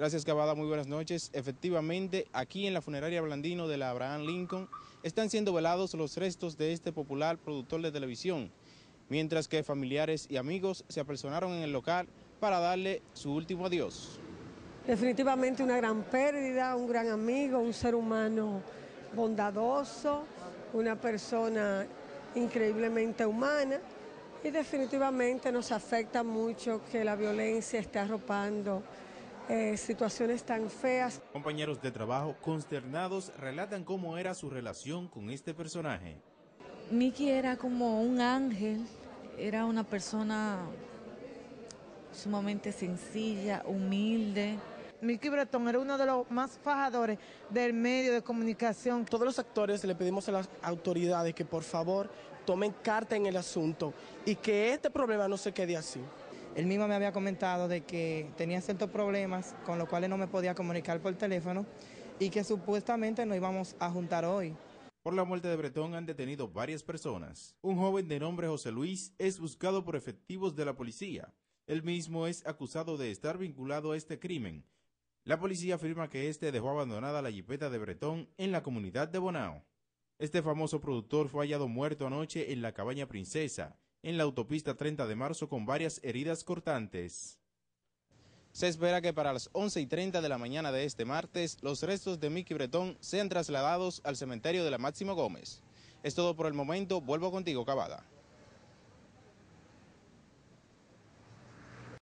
Gracias, Cavada, muy buenas noches. Efectivamente, aquí en la funeraria Blandino de la Abraham Lincoln están siendo velados los restos de este popular productor de televisión, mientras que familiares y amigos se apersonaron en el local para darle su último adiós. Definitivamente una gran pérdida, un gran amigo, un ser humano bondadoso, una persona increíblemente humana, y definitivamente nos afecta mucho que la violencia esté arropando situaciones tan feas. Compañeros de trabajo consternados relatan cómo era su relación con este personaje. Mickey era como un ángel, era una persona sumamente sencilla, humilde. Mickey Bretón era uno de los más fajadores del medio de comunicación. Todos los actores le pedimos a las autoridades que por favor tomen carta en el asunto y que este problema no se quede así. Él mismo me había comentado de que tenía ciertos problemas con los cuales no me podía comunicar por teléfono y que supuestamente nos íbamos a juntar hoy. Por la muerte de Bretón han detenido varias personas. Un joven de nombre José Luis es buscado por efectivos de la policía. Él mismo es acusado de estar vinculado a este crimen. La policía afirma que este dejó abandonada la jipeta de Bretón en la comunidad de Bonao. Este famoso productor fue hallado muerto anoche en la Cabaña Princesa, en la autopista 30 de marzo con varias heridas cortantes. Se espera que para las 11:30 de la mañana de este martes, los restos de Mickey Bretón sean trasladados al cementerio de la Máximo Gómez. Es todo por el momento, vuelvo contigo, Cavada.